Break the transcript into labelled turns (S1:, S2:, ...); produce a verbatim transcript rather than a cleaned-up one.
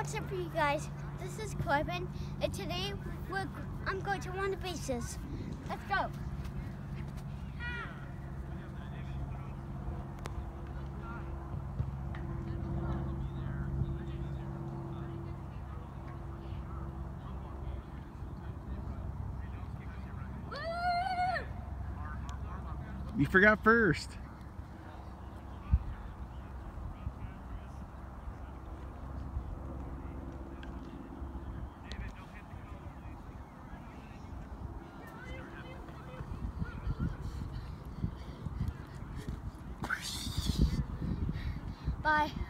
S1: What's up for you guys? This is Corbin, and today we're, I'm going to one of the beaches. Let's go.
S2: You forgot first.
S1: Bye.